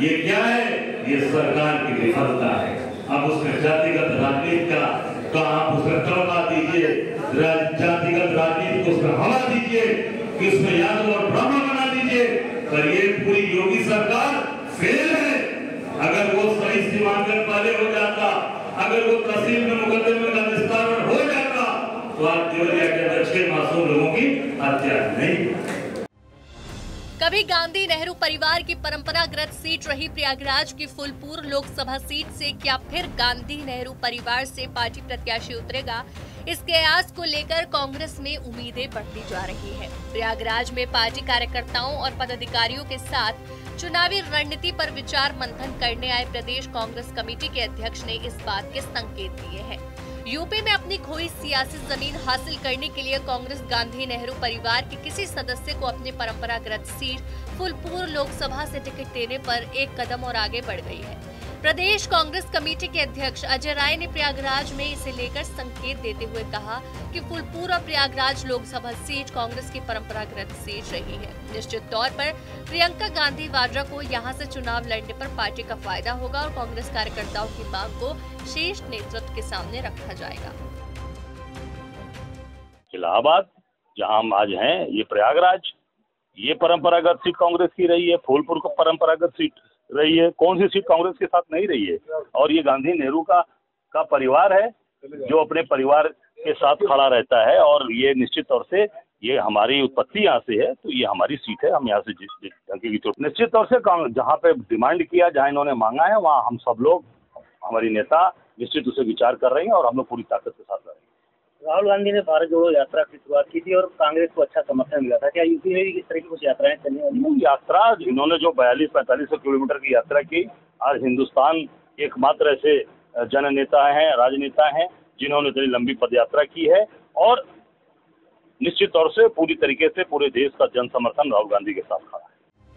ये क्या है? ये सरकार की विफलता है। अब उसमें जातिगत राजनीति का आप उसमें तड़का दीजिए, जातिगत राजनीति को उसमें हवा दीजिए, कि उसमें यादव और ब्राह्मण बना दीजिए, पर ये पूरी योगी सरकार फेल है। अगर वो सही सीमांकन वाले हो जाता, अगर वो तहसील में मुकदमे का निस्तारण हो जाता, तो आज देवरिया के अंदर 6 मासूम लोगों की हत्या नहीं। कभी गांधी नेहरू परिवार की परंपरागत सीट रही प्रयागराज की फूलपुर लोकसभा सीट से क्या फिर गांधी नेहरू परिवार से पार्टी प्रत्याशी उतरेगा? इस कयास को लेकर कांग्रेस में उम्मीदें बढ़ती जा रही है। प्रयागराज में पार्टी कार्यकर्ताओं और पदाधिकारियों के साथ चुनावी रणनीति पर विचार मंथन करने आए प्रदेश कांग्रेस कमेटी के अध्यक्ष ने इस बात के संकेत दिए हैं। यूपी में अपनी खोई सियासी जमीन हासिल करने के लिए कांग्रेस गांधी नेहरू परिवार के किसी सदस्य को अपनी परंपरागत सीट फूलपुर लोकसभा से टिकट देने पर एक कदम और आगे बढ़ गई है। प्रदेश कांग्रेस कमेटी के अध्यक्ष अजय राय ने प्रयागराज में इसे लेकर संकेत देते हुए कहा कि फूलपुर और प्रयागराज लोकसभा सीट कांग्रेस की परंपरागत सीट रही है। निश्चित तौर पर प्रियंका गांधी वाड्रा को यहां से चुनाव लड़ने पर पार्टी का फायदा होगा और कांग्रेस कार्यकर्ताओं की मांग को शीर्ष नेतृत्व के सामने रखा जाएगा। इलाहाबाद जहां हम आज हैं, ये प्रयागराज, ये परंपरागत सीट कांग्रेस की रही है। फूलपुर को परंपरागत सीट रही है। कौन सी सीट कांग्रेस के साथ नहीं रही है? और ये गांधी नेहरू का परिवार है जो अपने परिवार के साथ खड़ा रहता है, और ये निश्चित तौर से ये हमारी उत्पत्ति यहाँ से है, तो ये हमारी सीट है। हम यहाँ से जीतेंगे। तो निश्चित तौर से जहाँ पे डिमांड किया, जहाँ इन्होंने मांगा है, वहाँ हम सब लोग, हमारी नेता निश्चित उसे विचार कर रही है और हम लोग पूरी ताकत के साथ लड़ रहे हैं। राहुल गांधी ने भारत जोड़ो यात्रा की शुरुआत की थी और कांग्रेस को अच्छा समर्थन मिला था। क्या यूपी में भी इस तरह की कुछ यात्राएं चलने वाली? यात्रा इन्होंने जो 42-45 किलोमीटर की यात्रा की, आज हिंदुस्तान एकमात्र ऐसे जननेता हैं, राजनेता हैं जिन्होंने इतनी लंबी पद यात्रा की है, और निश्चित तौर से पूरी तरीके से पूरे देश का जन समर्थन राहुल गांधी के साथ खड़ा है।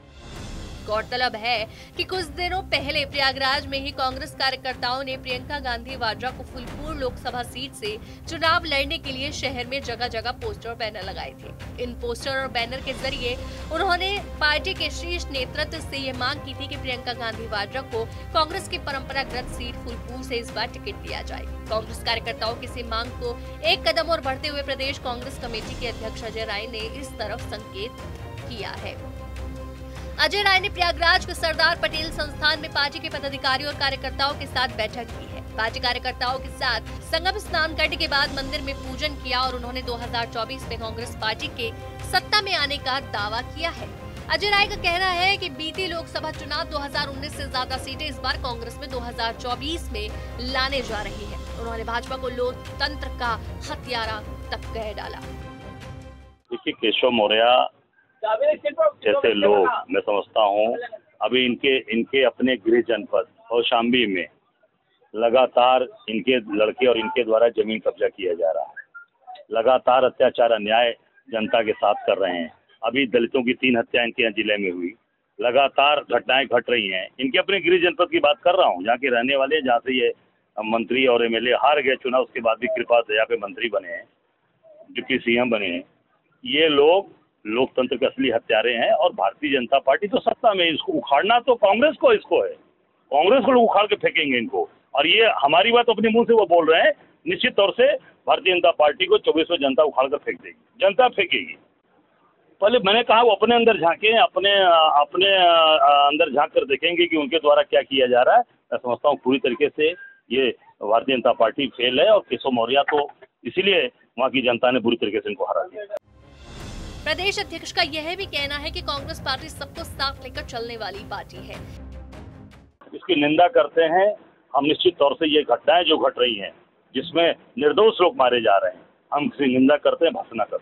गौरतलब है कि कुछ दिनों पहले प्रयागराज में ही कांग्रेस कार्यकर्ताओं ने प्रियंका गांधी वाड्रा को फूलपुर लोकसभा सीट से चुनाव लड़ने के लिए शहर में जगह जगह पोस्टर और बैनर लगाए थे। इन पोस्टर और बैनर के जरिए उन्होंने पार्टी के शीर्ष नेतृत्व से ये मांग की थी कि प्रियंका गांधी वाड्रा को कांग्रेस की परंपरागत सीट फूलपुर से इस बार टिकट दिया जाए। कांग्रेस कार्यकर्ताओं की इस मांग को एक कदम और बढ़ते हुए प्रदेश कांग्रेस कमेटी के अध्यक्ष अजय राय ने इस तरफ संकेत किया है। अजय राय ने प्रयागराज के सरदार पटेल संस्थान में पार्टी के पदाधिकारियों और कार्यकर्ताओं के साथ बैठक की है। पार्टी कार्यकर्ताओं के साथ संगम स्नान करने के बाद मंदिर में पूजन किया और उन्होंने 2024 में कांग्रेस पार्टी के सत्ता में आने का दावा किया है। अजय राय का कहना है कि बीते लोकसभा चुनाव 2019 से ज्यादा सीटें इस बार कांग्रेस में 2024 में लाने जा रही है। उन्होंने भाजपा को लोकतंत्र का हत्यारा तक कह डाला। केशव मौर्य जैसे लोग, मैं समझता हूँ, अभी इनके अपने गृह जनपद कौशाम्बी में लगातार इनके लड़के और इनके द्वारा जमीन कब्जा किया जा रहा है। लगातार अत्याचार अन्याय जनता के साथ कर रहे हैं। अभी दलितों की 3 हत्याएं इनके जिले में हुई। लगातार घटनाएं घट रही हैं। इनके अपने गृह जनपद की बात कर रहा हूँ, जहाँ के रहने वाले, जहाँ से ये मंत्री और MLA हार गए चुनाव, उसके बाद भी कृपा दया पे मंत्री बने हैं, डिप्टी CM बने हैं। ये लोग लोकतंत्र के असली हत्यारे हैं, और भारतीय जनता पार्टी तो सत्ता में, इसको उखाड़ना तो कांग्रेस को इसको है। कांग्रेस को लोग उखाड़ के फेंकेंगे इनको, और ये हमारी बात अपने मुंह से वो बोल रहे हैं। निश्चित तौर से भारतीय जनता पार्टी को 24 में जनता उखाड़ कर फेंक देगी, जनता फेंकेगी। पहले मैंने कहा वो अपने अंदर झांके, अपने अंदर झांक कर देखेंगे कि उनके द्वारा क्या किया जा रहा है। मैं समझता हूँ पूरी तरीके से ये भारतीय जनता पार्टी फेल है, और केशव मौर्य तो इसीलिए वहाँ की जनता ने बुरी तरीके से इनको हरा दिया। प्रदेश अध्यक्ष का यह भी कहना है कि कांग्रेस पार्टी सबको साथ लेकर चलने वाली पार्टी है। इसकी निंदा करते हैं हम। निश्चित तौर से ये घटनाएं जो घट रही हैं, जिसमें निर्दोष लोग मारे जा रहे हैं, हम इसकी निंदा करते हैं, भर्त्सना करते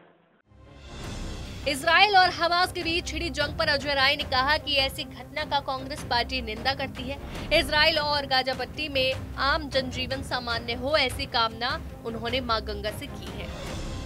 हैं। इजराइल और हमास के बीच छिड़ी जंग पर अजय राय ने कहा कि ऐसी घटना का कांग्रेस पार्टी निंदा करती है। इजराइल और गाजा पट्टी में आम जनजीवन सामान्य हो, ऐसी कामना उन्होंने मां गंगा से की है।